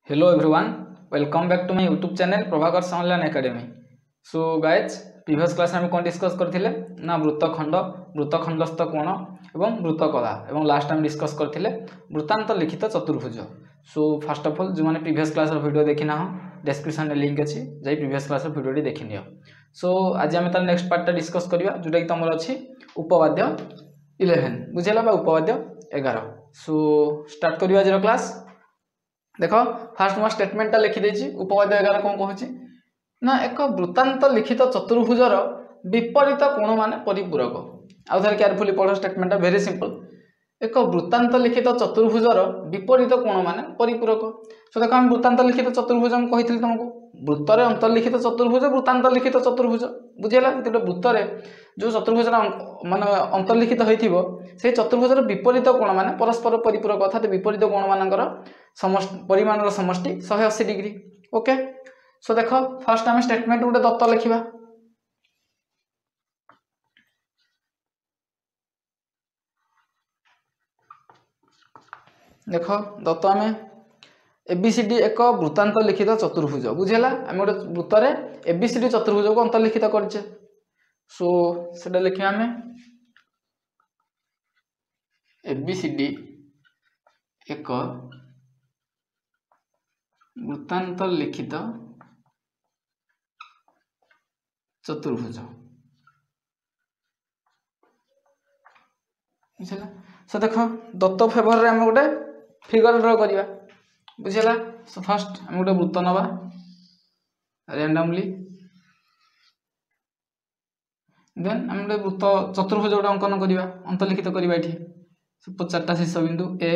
Hello everyone, welcome back to my YouTube channel Prabhakar Sahoo Online Academy. So guys, previous class में कौन discuss करथिले ना वृत्तखंडस्थ कोण एवं वृत्तकला एवं लास्ट टाइम डिस्कस करथिले वृत्तांत लिखित चतुर्भुज. सो फर्स्ट ऑफ ऑल जो माने प्रीवियस क्लास रो वीडियो देखि ना हो डिस्क्रिप्शन में लिंक अछि जाई प्रीवियस क्लास रो वीडियो देखि नियो. सो आज हम तार नेक्स्ट पार्ट डिस्कस करबा जोटा कि तमर अछि उपवाद्य 11 बुझेला बा उपवाद्य 11. सो स्टार्ट करबा आज रो क्लास. देखो फास्ट मोर स्टेटमेंट लिखि देछि उपवाद्य 11 कोन कहूछि ना एक वृत्तांत लिखित चतुर्भुजर विपरीत कोण माने परिपूरक. आउ थरे केयरफुली पढो स्टेटमेंट वेरी सिंपल. एक वृत्तांत लिखित चतुर्भुजर विपरीत कोण माने परिपूरक. सो देखो हम वृत्तांत लिखित चतुर्भुज हम कहिथिल तुमको वृत्तरे अंतर्लिखित चतुर्भुज वृत्तांत लिखित चतुर्भुज बुझेला जेते वृत्तरे जो चतुर्भुजर माने अंतर्लिखित होइथिबो से चतुर्भुजर विपरीत कोण माने परस्पर परिपूरक अर्थात विपरीत कोण मानकर समष्टि परिमाणर समष्टि 180 डिग्री. ओके सो देखो फर्स्ट टाइम स्टेटमेंट गोटे दत्त लिखिबा. देखो दत्त आमे एबीसीडी एक वृत्तांत लिखित चतुर्भुज बुझेला आम गोटे वृत्तरे एबीसीडी चतुर्भुज को अंतर्लिखित करछे. सो सेटा लिखिबा आमे एबीसीडी एक वृत्तांत लिखित चतुर्भुज बुझला. सो देखो दत्त फेवर रे हम गोटे फिगर ड्रा करिया बुझला. सो फर्स्ट हम गोटे वृत्त नबा रैंडमली देन हम गोटे वृत्त चतुर्भुज गोटे अंकन करिया अंतर्लिखित करिया एठी. सो चारटा शीर्ष बिंदु A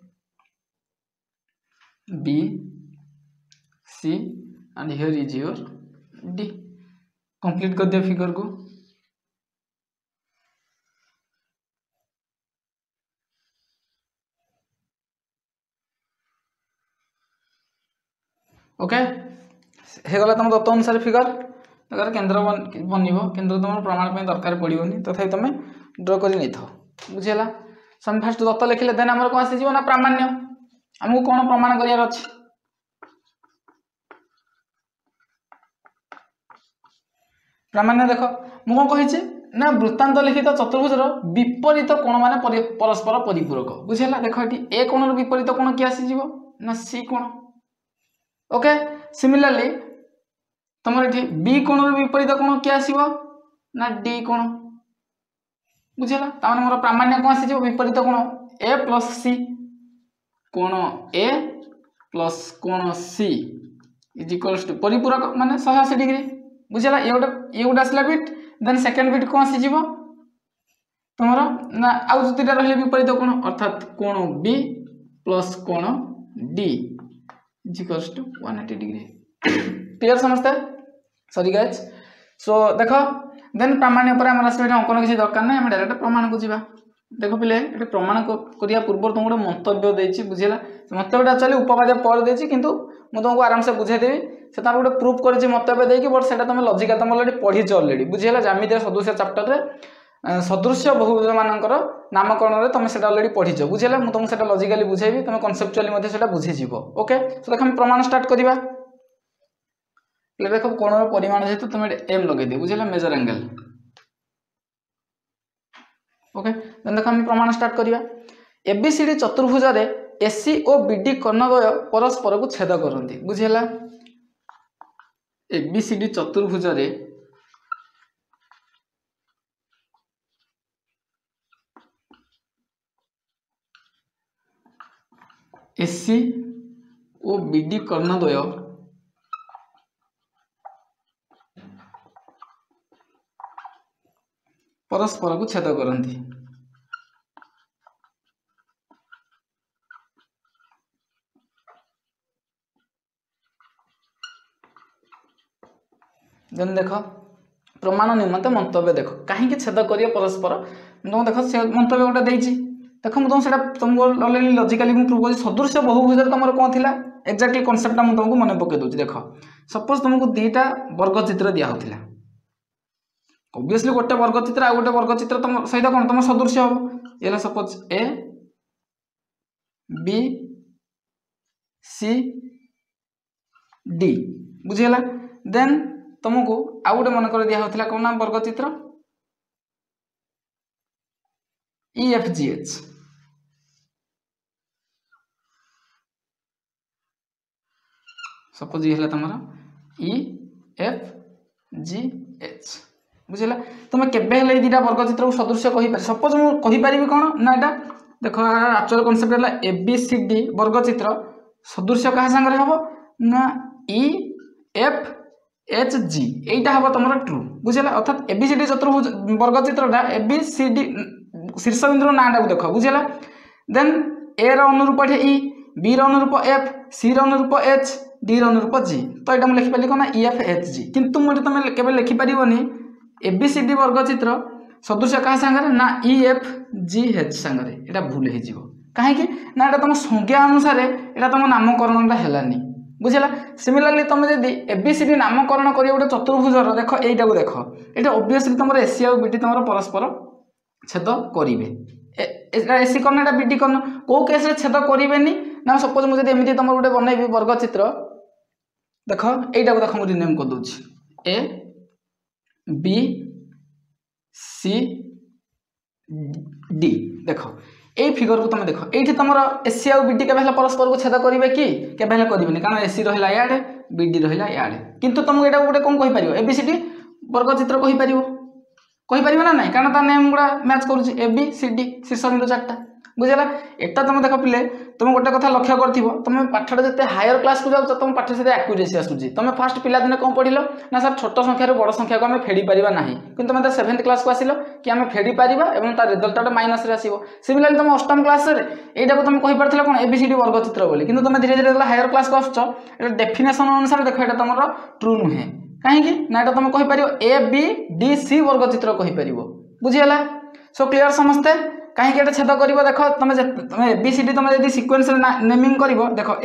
B C and here is your D. Complete कर दिया फिगर को. ओके हे गला तुम दत्त अनुसार फिगर अगर केंद्र बनिबो केंद्र तुम प्रमाण पे दरकार पड़िबोनी तथापि तुम ड्रा करि नै थो बुझेला. सम फर्स्ट दत्त लिखिले देन हमर को आसी जीवो ना प्रामाण्य हमहु कोन प्रमाण करियार अछि. प्रामाण्य देखो मु कोन कहिछि ना वृत्तांत लिखित चतुर्भुजर विपरीत कोण माने परस्पर परिपूरक बुझेला. देखो एठी ए कोणर विपरीत कोण कि आसी जीवो ना सी कोण. ओके सिमिलरली तमर एठी बी कोणर विपरीत कोण कि आसीबो ना डी कोण बुझेला. ता माने मोर प्रामाण्य कोन आसी जीवो विपरीत कोण ए प्लस सी कोण ए प्लस कोण सी इज इक्वल्स टू परिपूरक माने 180 डिग्री बुझेला. ये गोटे आसला बिट देन सेकंड बिट कौन आसी जीवो तुमर ना आउ दुटा रहले विपरीत कोण अर्थात कोण बी प्लस कोण D is equals to 180 degree. Clear समझते सॉरी गाइस. सो देखो देन प्रमाण पर हमर आसे अंकन किसी दरकार नै हम डायरेक्ट प्रमाण को जीवा. देखो पिले एटे प्रमाण करिया पूर्व तुम गोटे मंतव्य देछि बुझेला. मंतव्यटा चली उपवाद्य पर देछि किंतु मु तुमको आराम से बुझाई देबी से तार गोटे प्रूफ करछि मंतव्य देकी बट सेटा तुम लॉजिकल तुम ऑलरेडी पढी छ ऑलरेडी बुझेला. ज्यामितीय सदृश्य चैप्टर रे सदृश्य बहुभुज मानकर नामकरण रे तुम सेटा ऑलरेडी पढी छ बुझेला. मु तुमको सेटा लॉजिकली बुझाइबी तुम कांसेप्चुअली मध्ये सेटा बुझि जीवो. ओके सो देखो हम प्रमाण स्टार्ट करिबा. ले देखो कोणर परिमाण जेतु तुम एम लगे दे बुझेला मेजर एंगल. ओके देन देखो हम प्रमाण स्टार्ट करिबा. एबीसीडी चतुर्भुज रे एसी ओ बीडी कर्णद्वय परस्पर को छेद करंती बुझेला. एबीसीडी चतुर्भुज रे एसी ओ बीडी कर्णद्वय परस्पर को छेद करंती. देन देखो प्रमाण निमंते मंतव्य देखो कहीं छेद करिए परस्पर तुम देखो से मंतव्य गोटे देछि. देखो मु तुम सेटा तुमको ऑलरेडी लॉजिकली मु प्रूव कर सदृश्य बहुभुज तमर कोन थिला एक्जेक्टली कांसेप्ट मु तुमको मने पके दोछि. देखो सपोज तुमको दुईटा वर्ग चित्र दिया होथिला ऑब्वियसली गोटे वर्ग चित्र आ गोटे वर्ग चित्र तुम सहित कोन तुम सदृश्य हो. ये suppose A B C D बुझीगला देन तुमको आउ गोटे मन कर दिया होता कौन ना वर्गचित्र EFGH सपोज ये तुम EFGH बुझेगा तुम केबे हेले दीटा वर्गचित्र सदृश कहि सपोज मु कहि परिबी कोन ना एटा देखो एक्चुअल कांसेप्ट हला ABCD वर्गचित्र सदृश कहा संगे हबो ना EFHG एटा हबो तुमरा ट्रू बुझेला अर्थात ABCD चतुर्भुज वर्गचित्रटा ABCD शीर्षबिंदु नाटा को देखो बुझेला देन A रो अनुरूप E B रो अनुरूप F C रो अनुरूप H D रो अनुरूप G तो एटा हम लिखि पाली कोना EFHG किंतु मोटे तमे केबे लिखि परिबोनी ABCD वर्गचित्र सदृश कहा संगे ना EFGH संगे एटा भूल हे जीवो काहे कि ना एटा तुम संज्ञा अनुसार एटा तुम नामकरणटा हेलानी बुझेला सिमिलरली तुम जदी ABCD नामकरण करियो गोटे चतुर्भुजर देखो एटा को देखो एटा ऑब्वियसली तुमर AC और BD तुमर परस्पर छेद करिवे एटा AC करना एटा BD करना को केस रे छेद करिवेनी ना सपोज मु जदी एमिति तुमर गोटे बनैबी वर्गचित्र देखो एटा को देखो मु रिनेम कर दोछि A B C D देखो ए फिगर को तुम देखो एठी तुमर AC और BD केबे परस्पर को छेद करिवे कि केबे करिवेनी कारण AC रहिला याडे BD रहिला याडे किंतु तुम एटा गोटे कोन कहि परियो ABCD वर्गचित्र कहि परिबो ना नहीं कारण ता नेम गुडा मैच करूची ABCD शीर्ष बिंदु चारटा बुझला एटा तुम देखो पिले तुम गोटे कथा लक्ष्य करथिबो तुम पाठटा जते हायर क्लास को जाउ तुम पाठ से एक्यूरेसी आसुची तुम फर्स्ट पिला दिन कोन पढिलो ना सर छोट संख्या रो बड़ संख्या को हम फेडी परिबा नाही किंतु तुम 7th क्लास को आसिलो कि हम फेडी परिबा एवं ता रिजल्ट माइनस रे आसीबो सिमिलरली तुम 8th क्लास रे एटा को तुम कहि परथिलो कोन ABCD वर्गचित्र बोली किंतु तुम धीरे धीरे हायर क्लास को आछो एटा डेफिनेशन अनुसार देखो एटा तुमरो ट्रू नुहे काहे कि ना एटा तुम कहि परियो ABDC वर्गचित्र कहि परिबो बुझियला सो क्लियर समझते काहे कि एटा छेद करिवो देखो तुम ABCD तुम यदि सीक्वेंस नेमिंग करिवो देखो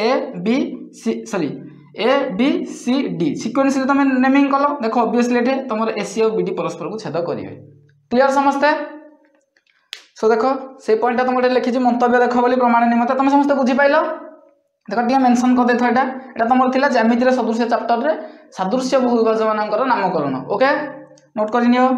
ABCD सीक्वेंस रे तुम नेमिंग कलो देखो ऑब्वियसली एटे तुमर AC और BD परस्पर को छेद करिवे क्लियर समझते सो देखो से पॉइंट तुम गोटे लिखि मंतव्य देखो बोली प्रमाण निमते तुम समस्त बुझी पाइलो देखो टिया मेंशन कर देथो एटा तुमर थिला ज्यामिति सदृश चैप्टर रे सादृश्य बहुभुज मानकर नामकरण ओके नोट करि नियो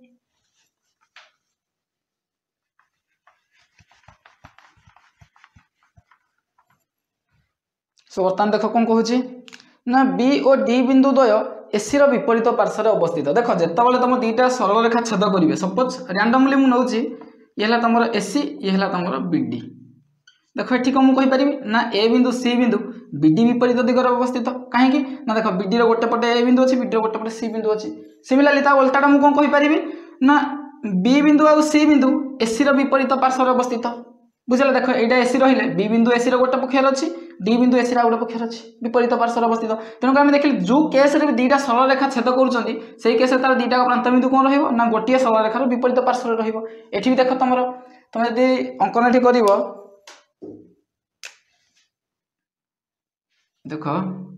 सो बर्तमान देखो कौन कहूँ ना B और D बिंदु द्वय AC रो विपरीत पार्श्व अवस्थित देखो जेतबले तुम दीटा सरल रेखा छेद करिवे सपोज रैंडमली मु नउची ये हला तमरो AC ये हला तमरो BD देखो एठी को मु कहि परिबी ना A बिंदु C बिंदु BD विपरीत दिगरे अवस्थित काहे कि ना देखो BD रो गोटे पटे A बिंदु अछि BD रो गोटे पटे C बिंदु अछि सिमिलरली ता उल्टाटा मु कोन कहि परिबी ना B बिंदु और C बिंदु AC रो विपरीत पार्श्व अवस्थित बुझले देखो एटा AC रहिले B बिंदु AC रो गोटे पक्षर अछि D बिंदु AC रो गोटे पक्षर अछि विपरीत पार्श्व अवस्थित तेनु हम देखिल जो केस रे दीटा सरल रेखा छेद करूचंती सेही केस रे तार दीटा का प्रांत बिंदु कोन रहिबो ना गोटिए सरल रेखा रो विपरीत पार्श्व रे रहिबो एठी भी देखो तमरो तुम यदि अंकन एठी करिवो देखो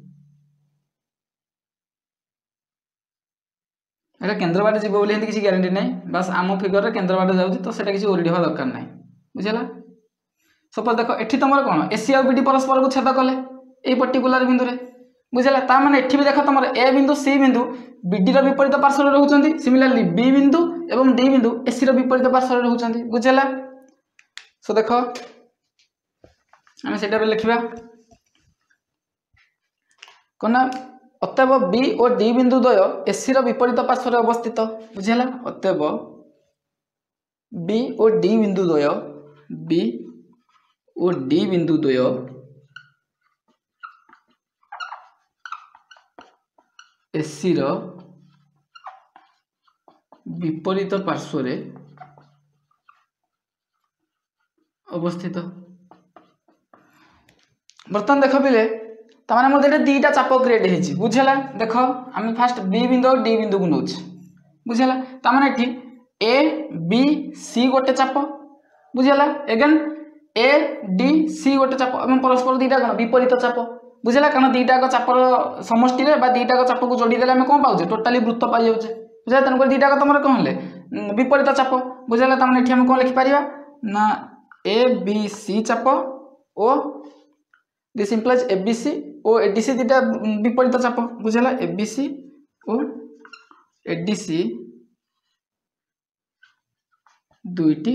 एटा केंद्र बाटे जीवो बोली हिंदी किसी ग्यारंटी नै बस आम फिगर रे केंद्र बाटे जाउची तो सेटा किसी ओरिडी होवा दरकार नै बुझला सपोज देखो एठी तमर कोन AC और BD परस्पर को छेद कले ए पर्टिकुलर बिंदु रे बुझला ता माने एठी भी देखो तमर A बिंदु C बिंदु BD रो विपरीत पार्श्व रे रहउचंती सिमिलरली B बिंदु एवं D बिंदु AC रो विपरीत पार्श्व रे रहउचंती बुझला सो देखो हम सेटा रे लिखिबा कोना अतएव B और D बिंदु द्वय AC रो विपरीत पार्श्व रे अवस्थित बुझला अतएव B और D बिंदु द्वय B और D बिंदु द्वय AC रो विपरीत पार्श्व रे अवस्थित बर्तमान देखो बिले तमाने मोर देटे दीटा चाप क्रिएट हेछि बुझला देखो हम फास्ट B बिंदु और D बिंदु को नोच बुझला तमाने एठी A B C गोटे चाप बुझला अगेन A D C गोटे चाप एवं परस्पर दीटा कोन विपरीत चाप बुझला कारण दीटा का चापर समष्टि रे बा दीटा का चाप को जोड़ी देले हम कोन पाउजे टोटली वृत्त पाइ जाउचे बुझला तन को दीटा का तमरे कोन ले विपरीत चाप बुझला तमने एठी हम कोन लिखि परिबा ना A B C चाप ओ दिस इंप्लाइज एबीसी और एडीसी दुटा विपरीत चाप बुझला एबीसी और एडीसी दुईटी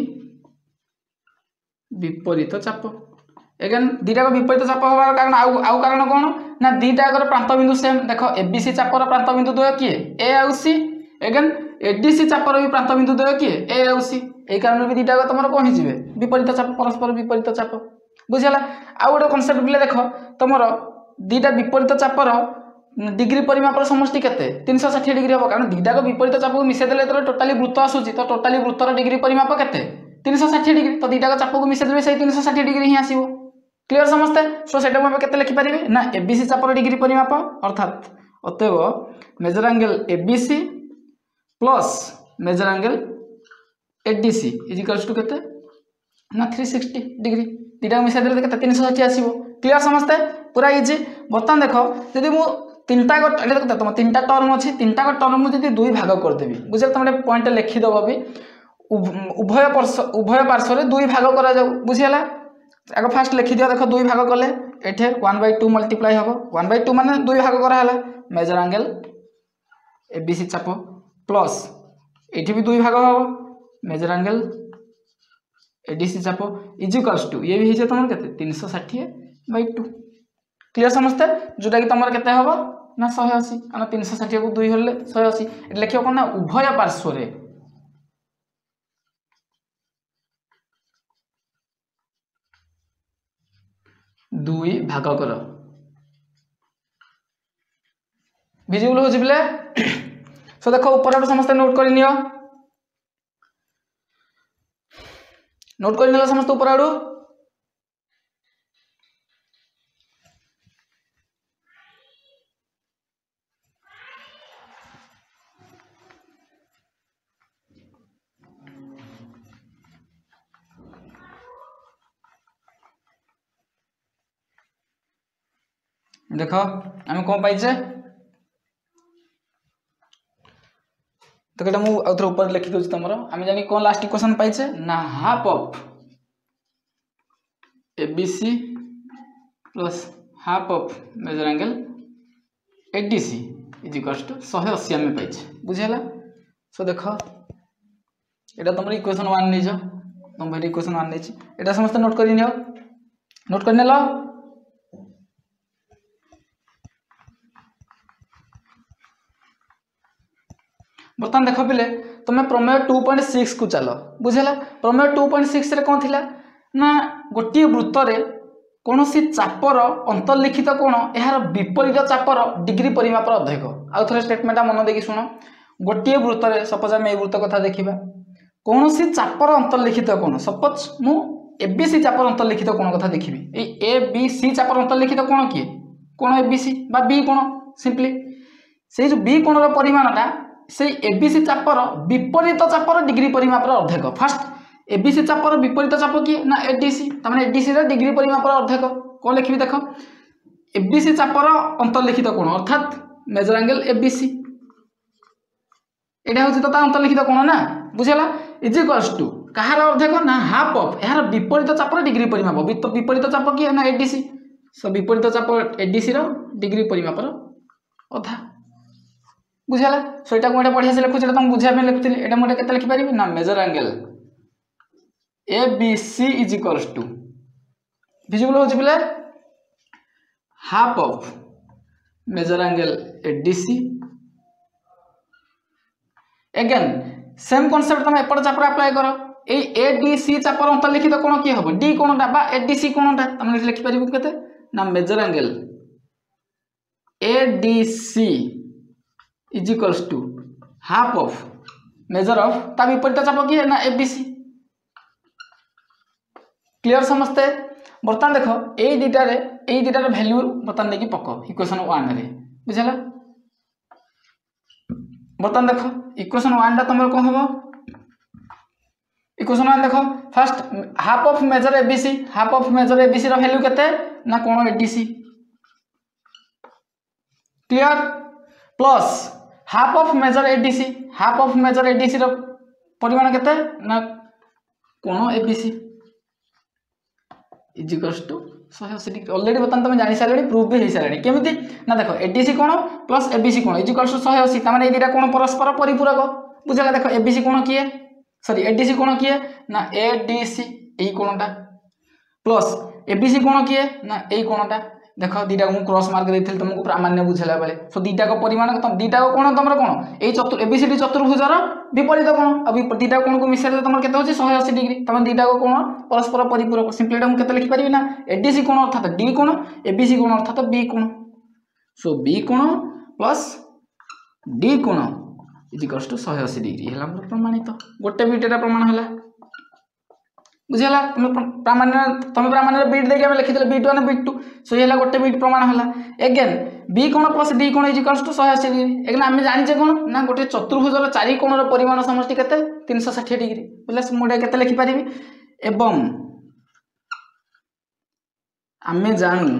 विपरीत चाप एगेन दुटा विपरीत चाप होबार कारण आउ कारण कौन ना दुटा प्रांत बिंदु सेम देख एबीसी चापर प्रांत बिंदु द्वय किए ए आउ सी एगेन एडीसी चापर भी प्रांत बिंदु द्वय किए ए आउ सी ए कारण भी दुटा तुम कौन हो विपरीत चाप परस्पर विपरीत चाप बुझला आउ गोटे कनसेप्ट भी देख तुम दुटा विपरीत चापर डिग्री परिमापर समष्टि केते 360 डिग्री हम कारण दुटा विपरीत चाप को मिसेदेले टोटाली वृत्त आसूची तो टोटाली वृत्तर डिग्री परिमाप केते 360 डिग्री तो दुटा चाप को मिसेदेले से 360 डिग्री ही आसीबो क्लियर समस्ते सो सेटा हम केते लिखि परिबे ना एबीसी चापर डिग्री परिमाप अर्थात अतएव major angle ABC plus major angle ADC is equals to केते ना 360 डिग्री दुटा मिसेदेले केते 360 आसीबो क्लियर समस्ते पूरा इजी बर्तमान देख जदि मु तीनटा देखो तुम तीनटा टर्म अच्छी तीनटा टर्म मुझे दुई भाग करदेवी बुझे तुम पॉइंट लिखिदेव भी उभय पार्श्व दुई भाग करा जाऊ बुझीगला आग फास्ट लिखिदियो देख दुई भाग कले एठे 1/2 मल्टीप्लाई हम 1/2 माने दुई भाग कराला मेजर एंगल एबीसी चाप प्लस एठी भी दुई भाग हम मेजर एंगल एडीसी चाप इज इक्वल्स टू ये भी है तुम केते 360/2 क्लियर समझते जोटा कि तुम केते हम ना 180 आम 360 को 2 हले 180 ये लिखियो कौन ना उभय पार्श्व रे दुई भाग कर विजिबल हो जिबले सो देखो ऊपर समस्त नोट कर नियो नोट कर नियो समस्त ऊपर आडू देख आम कौन पाइचे तो कटा मु आउथर ऊपर लिखि दोछि तमरो आम जानि कौन लास्ट इक्वेशन पाइचे ना half of ABC plus half of major angle ADC is equals to 180 आम पाइचे बुझेला सो देख एटा तुम इक्वेशन 1 नै जो तुम भेरी इक्वेशन 1 नै छी एटा समस्त नोट करि नियो नोट करने लो बर्तमान देख पिले तुम प्रमेय 2.6 को चलो बुझेला प्रमेय 2.6 रे कौन थिला ना गोटे वृत्त रे कौन सी चापर अंतर्लिखित कोण यार विपरीत चापर डिग्री परिमापर अधिक आउ थे स्टेटमेंट मन देखी शुण गोटे वृत्त रे सपोज आम ए वृत्त कथा देखा कौन सी चापर अंतर्लिखित कोण सपोज मु एबीसी चापर अंतर्लिखित कोण कथा देखिबी ए बी सी चापर अंतर्लिखित कोण किए कोण एबीसी बा बी कोण सिंपली से जो बी कोण रो परिमाणटा से एबीसी चापर विपरीत चापर डिग्री परिमापर अर्धेक फास्ट एबीसी चापर विपरीत चाप किए ना एडीसी तमाने एडीसी रे डिग्री परिमापर अर्धेक कौन लिखिबी देख एबीसी चापर अंतर्लिखित कोण अर्थात मेजर एंगल एबीसी एटा होछि तो अंतर्लिखित कोण ना बुझला इज इक्वल्स टू कहार अर्धेक ना हाफ ऑफ यार विपरीत चापर डिग्री परिमाप विपरीत चाप किए ना एडीसी सो विपरीत चाप एडीसी रो डिग्री परिमापर अधा बुझला सो एटा कोटा बढ़िया से लिखुछ तुम बुझा पे लिखुथिल एटा मोटे केते लिखि परिबी ना major angle ABC is equals to visible हो जिबले half of major angle ADC again same concept तुम एपट चापर अप्लाई करो ए एडीसी चापर अंतर्लिखित कोण की हबो डी कोणटा बा एडीसी कोणटा तुम लिखि परिबो केते ना major angle ADC is equals to half of major of ता विपरीत चाप किए ना एबीसी क्लियर समझते बर्तमान देख ए दुटार वैल्यू बर्तमान देखिए पक इक्वेशन 1 रे बुझला बर्तमान देख इक्वेशन 1 टा तुम कौन हम इक्वेशन 1 देख first half of major ABC रो वैल्यू केते ना कोण ADC clear plus half of major ADC रो परिमाण केते ना कोण ABC is equals to 180 degree already बर्तमान तुम जानि सारे प्रूफ भी हो सारे केमिति ना देखो एडीसी कोण प्लस एबीसी कोण इक्वल्स टू 180 त माने ए दिटा कोण परस्पर परिपूरक बुझला देखो एबीसी कोण किए सॉरी एडीसी कोण किए ना एडीसी एई कोणटा प्लस एबीसी कोण किए ना एई कोणटा देखो दीटा को क्रॉस मार्क देथिल तुमको प्रामाण्य बुझला बेले सो दीटा को परिमाण तुम दीटा को कोण तमरो कोण एई चतुर एबीसीडी चतुर्भुजर विपरीत कोण अब दीटा कोण को मिसेले तमरो केते होची 180 डिग्री तम दीटा को कोण परस्पर परिपूरक सिंपली एटा हम केते लिखि परिबी ना एडीसी कोण अर्थात डी कोण एबीसी कोण अर्थात बी कोण सो बी कोण प्लस डी कोण इज इक्वल्स टू 180 डिग्री हला प्रमाणित गोटे बीट एटा प्रमाण हला बुझला तुम प्रामाण्य बीट देके हम लिखि देले b1 b2 सो ये हला गोटे बीट प्रमाण हला अगेन b कोण प्लस d कोण is equals to 180 degree again हम जानि कोण ना गोटे चतुर्भुजर चारि कोणर परिमाण समष्टि केते 360 डिग्री बुझला मुडे केते लिखि परिबी एवं हमें जानू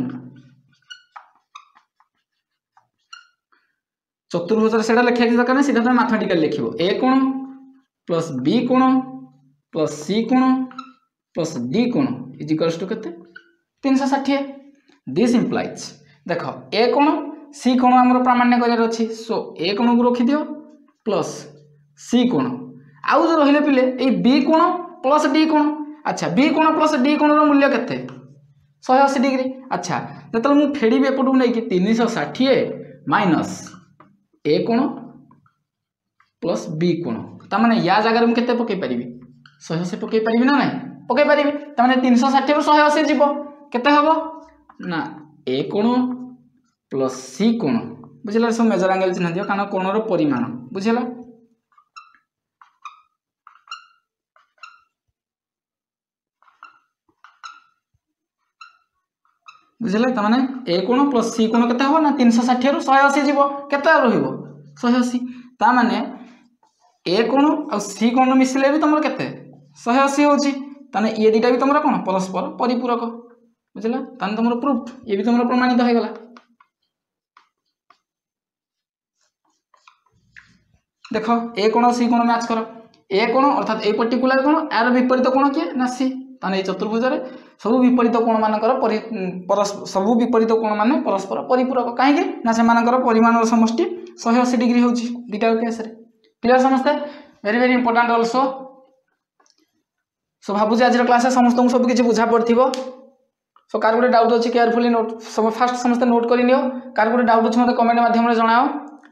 चतुर्भुजर सेटा लिखा दरकार ना सीधा तुम मैथमेटिकल लिखिबो a कोण प्लस b कोण प्लस c कोण प्लस d कोण इज इक्वल्स टू केते 360 दिस इंप्लाइज देखो a कोण c कोण हमर प्रामाण्य करियर अछि सो a कोण को रखि दियो प्लस c कोण आउ जो रहिले पिले ए b कोण प्लस d कोण अच्छा b कोण प्लस d कोण रो मूल्य केते 180 डिग्री अच्छा जतल मु फेडी एपटू नै कि 360 माइनस a कोण प्लस b कोण त माने या जगह मु केते पके परिबी 180 पके परिबी ना नै पके परिबी त माने 360 रो 180 जीवो केते हबो ना a कोण प्लस c कोण बुझला सब मेजर एंगल चिन्ह दियो कारण कोण रो परिमाण बुझला बुझला त माने a कोण प्लस c कोण केते हबो ना 360 रो 180 जीवो केते रहइबो 180 त माने a कोण और c कोण मिसले भी तमरो केते 180 होची तने ये दिटा भी तमरो कोण परस्पर परिपूरक बुझला तने तमरो प्रूफ ये भी तमरो प्रमाणित हो गला देखो a कोण c कोण मैच करो a कोण अर्थात ए पर्टिकुलर कोण आर विपरीत कोण के ना c तने ए चतुर्भुज रे सब विपरीत कोण मानकर सब विपरीत कोण माने परस्पर परिपूरक काहे के ना से मानकर परिमाण समष्टि 180 डिग्री होची दिटा केस रे क्लियर समझते very very important also so भाबु जे आज क्लास में समस्त सब किछि बुझा पड़थिबो सो कार गोटे डाउट अछि केयरफुली नोट सब फास्ट समस्त नोट करि नियो कार गोटे डाउट अछि मते कमेंट माध्यम रे जणाओ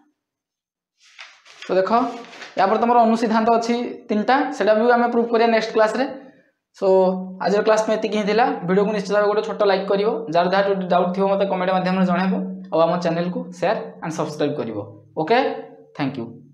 तो देखो या पर तमरो अनुसिद्धांत अछि तीनटा सेटा भी हमें प्रूफ करिया नेक्स्ट क्लास रे सो आज क्लास में एति कि हिला वीडियो को निश्चित भाबे गोटे छोटो लाइक करिवो जार जार डाउट थिबो मते कमेंट माध्यम रे जणाइबो और हम चैनल को शेयर एंड सब्सक्राइब करिवो ओके थैंक यू।